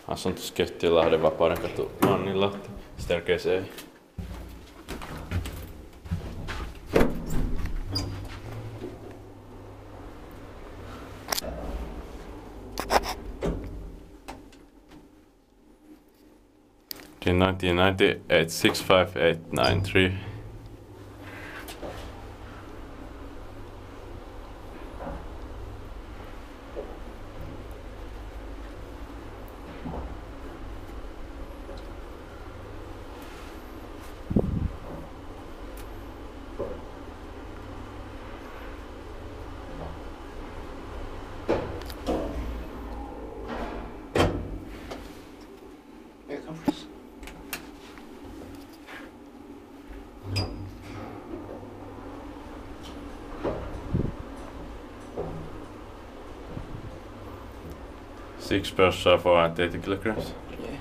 Asuntoskeittiö Lahden Vapaudenkatu Mannilahti. Staircase A. D1990 865893. Six bursts are 480 kilograms. Yeah.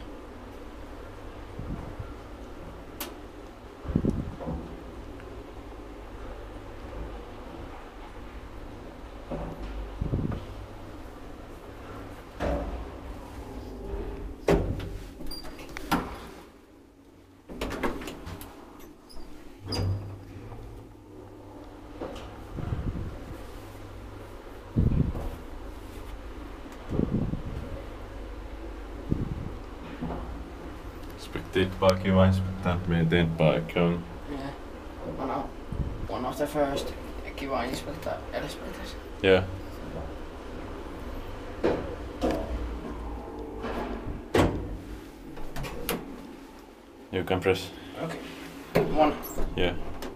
Inspected by QI inspector, maintained by Cone. Yeah. One of the first QI inspector inspectors. Yeah. You can press. Okay. One. Yeah.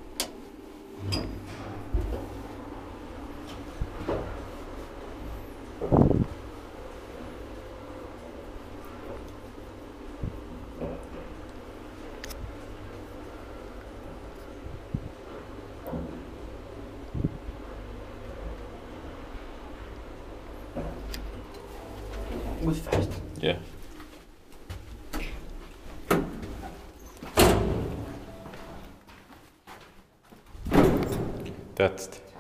With fast. Yeah. That's it.